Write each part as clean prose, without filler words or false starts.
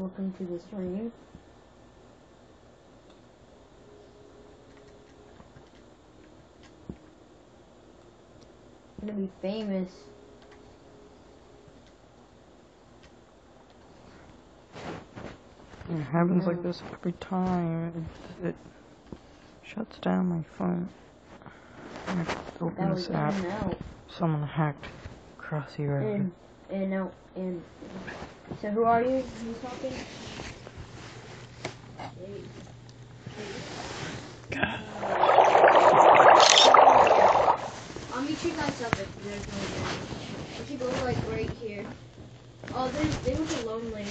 welcome to the stream. I'm gonna be famous. It happens like this every time. It shuts down my phone. I have to open this app. Someone hacked Crossy right. And so who are you? Who's talking? God. I'll meet you guys up if there's no way. We should go like right here. Oh, they look lonely.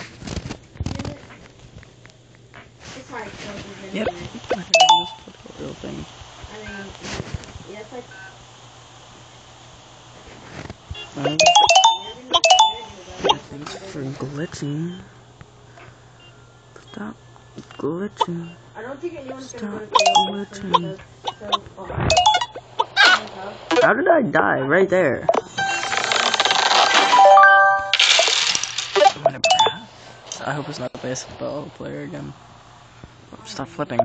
It's hard to tell. Yep. I heard this tutorial thing. I mean, yeah, it's like. Thanks for glitching. Stop glitching. I don't think anyone's Stop gonna glitching. so far. How did I die? Right there. I hope it's not a baseball player again. Stop flipping.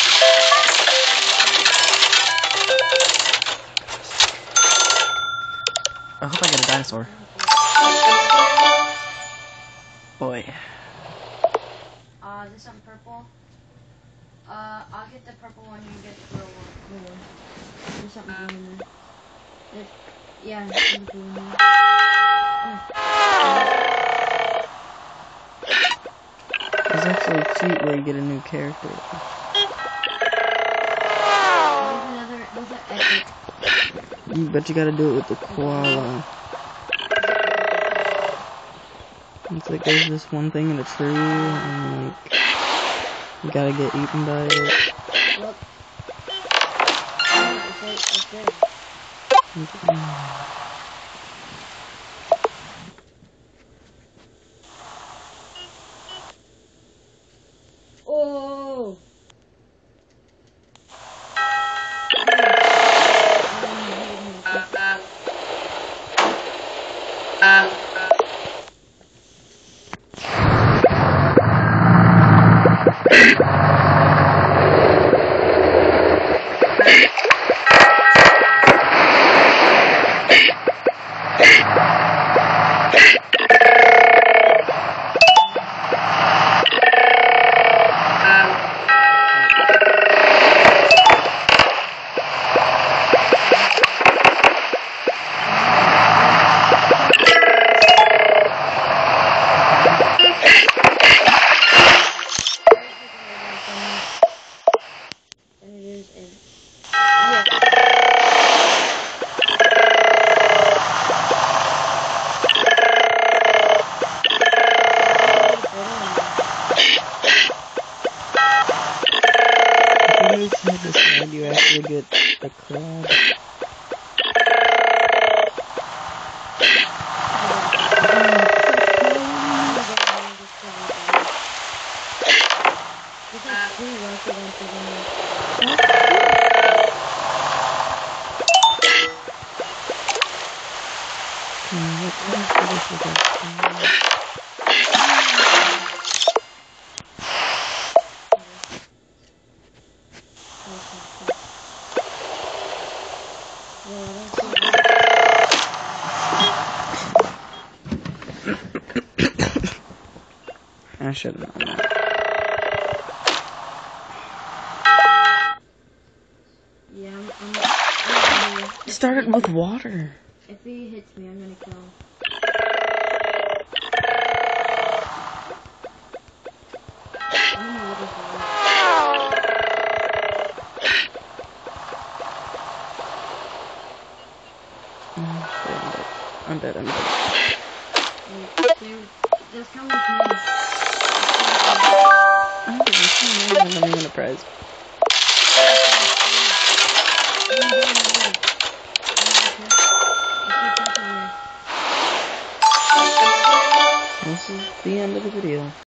I hope I get a dinosaur. Boy. Is this something purple? I'll get the purple one, you get the blue one. There's something blue in there. Yeah, there's blue in there. There's actually a cheat where you get a new character. Those are epic. But you gotta do it with the koala. It's like there's this one thing in a tree, and like you gotta get eaten by it. Look. It's there. Oh. You actually get the crab. I should have known that. Yeah, I'm Started with water. If he hits me, I'm gonna kill him. I'm dead. Just come with me. I'm not even a prize. This is the end of the video.